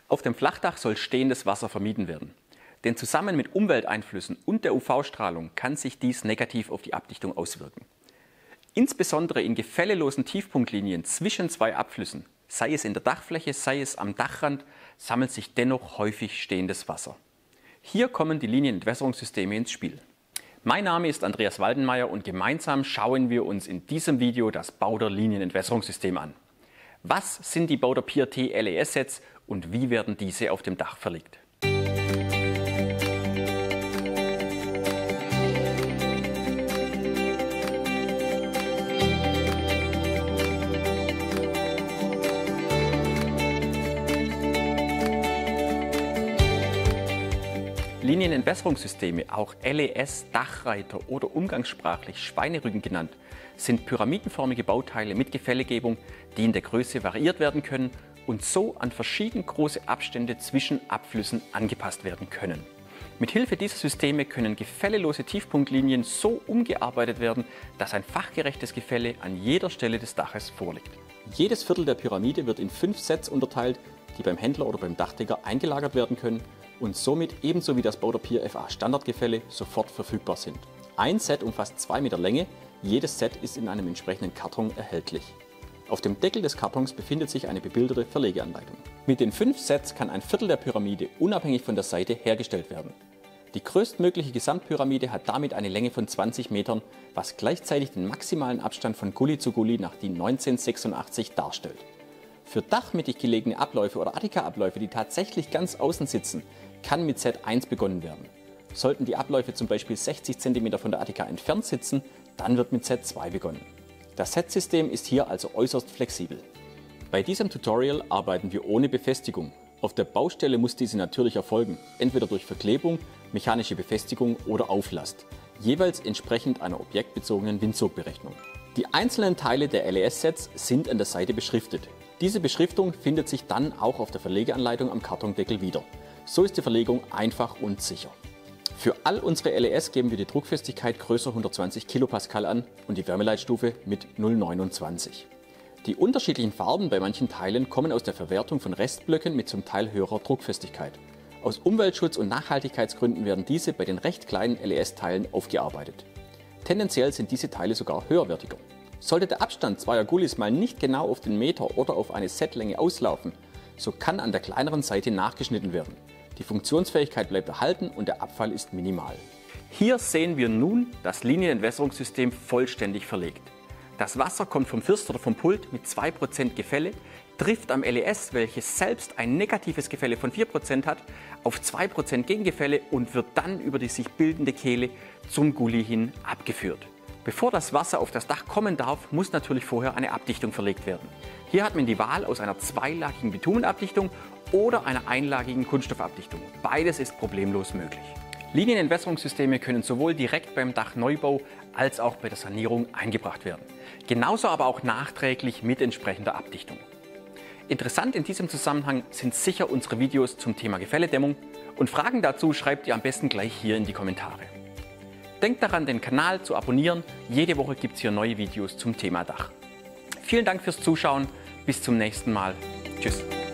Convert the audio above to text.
Auf dem Flachdach soll stehendes Wasser vermieden werden. Denn zusammen mit Umwelteinflüssen und der UV-Strahlung kann sich dies negativ auf die Abdichtung auswirken. Insbesondere in gefällelosen Tiefpunktlinien zwischen zwei Abflüssen, sei es in der Dachfläche, sei es am Dachrand, sammelt sich dennoch häufig stehendes Wasser. Hier kommen die Linienentwässerungssysteme ins Spiel. Mein Name ist Andreas Waldenmeier und gemeinsam schauen wir uns in diesem Video das Bauder Linienentwässerungssystem an. Was sind die Bauder PRT LES-Sets und wie werden diese auf dem Dach verlegt? Linienentwässerungssysteme, auch LES, Dachreiter oder umgangssprachlich Schweinerücken genannt, sind pyramidenförmige Bauteile mit Gefällegebung, die in der Größe variiert werden können und so an verschieden große Abstände zwischen Abflüssen angepasst werden können. Mithilfe dieser Systeme können gefällelose Tiefpunktlinien so umgearbeitet werden, dass ein fachgerechtes Gefälle an jeder Stelle des Daches vorliegt. Jedes Viertel der Pyramide wird in 5 Sets unterteilt, die beim Händler oder beim Dachdecker eingelagert werden können und somit ebenso wie das Bauder Pier FA Standardgefälle sofort verfügbar sind. Ein Set umfasst 2 Meter Länge, jedes Set ist in einem entsprechenden Karton erhältlich. Auf dem Deckel des Kartons befindet sich eine bebilderte Verlegeanleitung. Mit den 5 Sets kann ein Viertel der Pyramide unabhängig von der Seite hergestellt werden. Die größtmögliche Gesamtpyramide hat damit eine Länge von 20 Metern, was gleichzeitig den maximalen Abstand von Gully zu Gully nach DIN 1986 darstellt. Für dachmittig gelegene Abläufe oder Attika-Abläufe, die tatsächlich ganz außen sitzen, kann mit Set 1 begonnen werden. Sollten die Abläufe zum Beispiel 60 cm von der Attika entfernt sitzen, dann wird mit Set 2 begonnen. Das Set-System ist hier also äußerst flexibel. Bei diesem Tutorial arbeiten wir ohne Befestigung. Auf der Baustelle muss diese natürlich erfolgen, entweder durch Verklebung, mechanische Befestigung oder Auflast, jeweils entsprechend einer objektbezogenen Windsogberechnung. Die einzelnen Teile der LES-Sets sind an der Seite beschriftet. Diese Beschriftung findet sich dann auch auf der Verlegeanleitung am Kartondeckel wieder. So ist die Verlegung einfach und sicher. Für all unsere LES geben wir die Druckfestigkeit größer 120 kPa an und die Wärmeleitstufe mit 0,29. Die unterschiedlichen Farben bei manchen Teilen kommen aus der Verwertung von Restblöcken mit zum Teil höherer Druckfestigkeit. Aus Umweltschutz- und Nachhaltigkeitsgründen werden diese bei den recht kleinen LES-Teilen aufgearbeitet. Tendenziell sind diese Teile sogar höherwertiger. Sollte der Abstand zweier Gullis mal nicht genau auf den Meter oder auf eine Setlänge auslaufen, so kann an der kleineren Seite nachgeschnitten werden. Die Funktionsfähigkeit bleibt erhalten und der Abfall ist minimal. Hier sehen wir nun das Linienentwässerungssystem vollständig verlegt. Das Wasser kommt vom Fürst oder vom Pult mit 2% Gefälle, trifft am LES, welches selbst ein negatives Gefälle von 4% hat, auf 2% Gegengefälle und wird dann über die sich bildende Kehle zum Gully hin abgeführt. Bevor das Wasser auf das Dach kommen darf, muss natürlich vorher eine Abdichtung verlegt werden. Hier hat man die Wahl aus einer zweilagigen Bitumenabdichtung oder einer einlagigen Kunststoffabdichtung. Beides ist problemlos möglich. Linienentwässerungssysteme können sowohl direkt beim Dachneubau als auch bei der Sanierung eingebracht werden. Genauso aber auch nachträglich mit entsprechender Abdichtung. Interessant in diesem Zusammenhang sind sicher unsere Videos zum Thema Gefälledämmung und Fragen dazu schreibt ihr am besten gleich hier in die Kommentare. Denkt daran, den Kanal zu abonnieren. Jede Woche gibt es hier neue Videos zum Thema Dach. Vielen Dank fürs Zuschauen. Bis zum nächsten Mal. Tschüss.